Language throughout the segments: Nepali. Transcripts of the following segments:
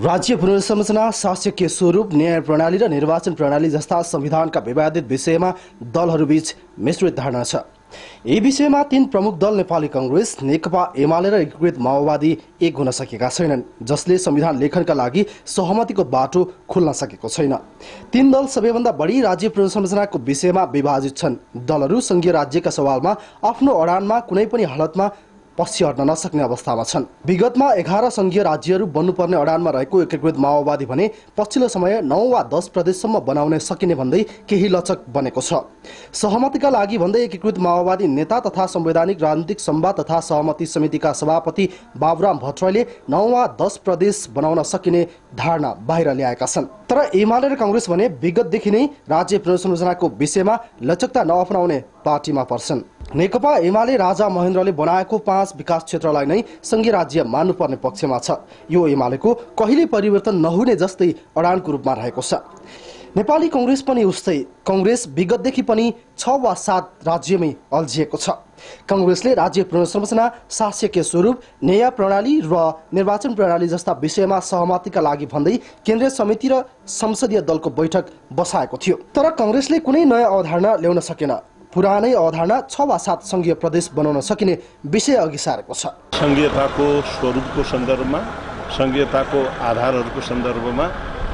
राज्य पुनर्संरचना, शासकीय स्वरूप, न्याय प्रणाली र निर्वाचन प्रणाली जस्ता संविधानका विवादित विषयमा दलहरूबीच मिश्रित धारणा छ। यी विषयमा तीन प्रमुख दल नेपाली कांग्रेस, नेकपा एमाले र एकीकृत माओवादी एक हुन सकेका छैनन्, जसले संविधान लेखनका लागि सहमतिको बाटो खोल्न सकेको छैन। तीन दल सबैभन्दा बढी राज्य पुनर्संरचनाको विषयमा विभाजित छन्। दलहरू संघीय राज्यका सवालमा आफ्नो अडानमा कुनै पनि हालतमा पछि हट्न नसक्ने अवस्थामा छन्। विगतमा 11 संघीय राज्यहरू बन्नुपर्ने अडानमा रहेको एकीकृत माओवादी भने पछिल्लो समय 9 वा 10 प्रदेशसम्म बनाउन सकिने भन्दै केही लचक बनेको छ। सहमतिका लागि भन्दै एकीकृत माओवादी नेता तथा संवैधानिक राजनीतिक संवाद तथा सहमति समितिका सभापति बाबुराम भट्टराईले 9 वा 10 प्रदेश बनाउन सकिने धारणा बाहिर ल्याएका छन्। तर एमाले र कांग्रेस भने विगतदेखि नै राज्य पुनर्संरचनाको विषयमा लचकता नअपनाउने पार्टीमा पर्छन्। नेकपा एमाले राजा महेन्द्रले बनाएको 5 विकास क्षेत्रलाई नै संघीय राज्य मान्नुपर्ने पक्षमा छ। यो एमालेको कहिले परिवर्तन नहुने जस्तै अडानको रूपमा रहेको छ। नेपाली कांग्रेस पनि उस्तै। कांग्रेस विगतदेखि पनि 6 वा 7 राज्यमै अल्झिएको छ। कांग्रेसले राज्य पुनर्संरचना, शासकीय स्वरूप, न्याय प्रणाली र निर्वाचन प्रणाली जस्ता विषयमा सहमतिका लागि भन्दै केन्द्रीय समिति र संसदीय दलको बैठक बसाएको थियो। तर कांग्रेसले कुनै नयाँ अवधारणा ल्याउन सकेन। पुरानै अवधारणा 6 वा 7 संघीय प्रदेश बनाउन सकिने विषय अघि सारेको छ। संघीयताको स्वरूपको सन्दर्भमा, संघीयताको आधारहरूको सन्दर्भमा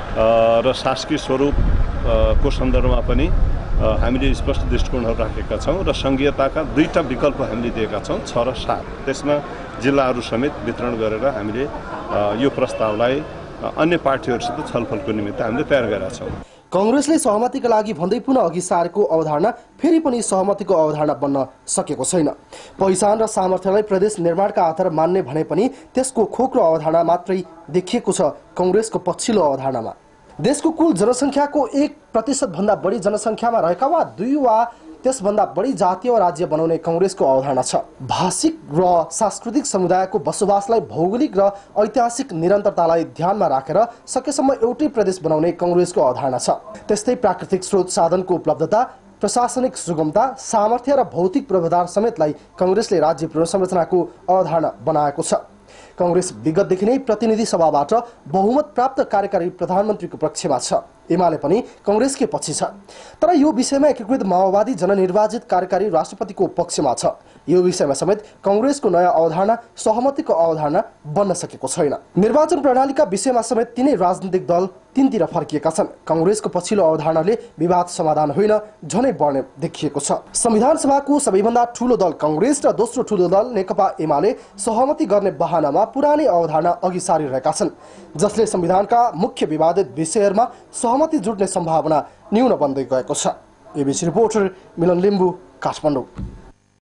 र शासकीय स्वरूपको सन्दर्भमा पनि हामीले स्पष्ट दृष्टिकोणहरू राखेका छौँ र संघीयताका दुईटा विकल्प हामीले दिएका छौँ, 6 र 7। त्यसमा जिल्लाहरू समेत वितरण गरेर हामीले यो प्रस्तावलाई अन्य पार्टीहरूसित छलफलको निमित्त हामीले तयार गरेका छौँ। कांग्रेसले सहमतिका लागि भन्दै पुनः अघि सारेको अवधारणा फेरि पनि सहमतिको अवधारणा बन्न सकेको छैन। पहिचान र सामर्थ्यलाई प्रदेश निर्माणका आधार मान्ने भने पनि त्यसको खोक्रो अवधारणा मात्रै देखिएको छ कांग्रेसको पछिल्लो अवधारणामा। देशको कुल जनसङ्ख्याको 1% भन्दा बढी जनसङ्ख्यामा रहेका वा 2 वा त्यसभन्दा बढी जातीय राज्य बनाउने कांग्रेसको अवधारणा छ। भाषिक र सांस्कृतिक समुदायको बसोबासलाई भौगोलिक र ऐतिहासिक निरन्तरतालाई ध्यानमा राखेर सकेसम्म एउटै प्रदेश बनाउने कांग्रेसको अवधारणा छ। त्यस्तै प्राकृतिक स्रोत साधनको उपलब्धता, प्रशासनिक सुगमता, सामर्थ्य र भौतिक पूर्वाधार समेतलाई कांग्रेसले राज्य पुनर्संरचनाको अवधारणा बनाएको छ। कांग्रेस विगतदेखि नै प्रतिनिधि सभाबाट बहुमत प्राप्त कार्यकारी प्रधानमन्त्रीको पक्षमा छ। एमाले पनि कांग्रेसकै पछि छ। तर यो विषयमा एकीकृत माओवादी जननिर्वाचित कार्यकारी राष्ट्रपतिको पक्षमा छ। यो विषयमा समेत कांग्रेसको नयाँ अवधारणा सहमतिको अवधारणा बन्न सकेको छैन। निर्वाचन प्रणालीका विषयमा समेत तीनै राजनीतिक दल तीनतिर फर्किएका छन्। कांग्रेसको पछिल्लो अवधारणाले विवाद समाधान होइन, झनै बढ्ने देखिएको छ। संविधान सभाको सबैभन्दा ठूलो दल कांग्रेस र दोस्रो ठूलो दल नेकपा एमाले सहमति गर्ने बहानामा पुरानै अवधारणा अघि सारिरहेका छन्, जसले संविधानका मुख्य विवादित विषयहरूमा सहमति जुट्ने सम्भावना न्यून बन्दै गएको छ। ABC reporter Milan Limbu, Kathmandu.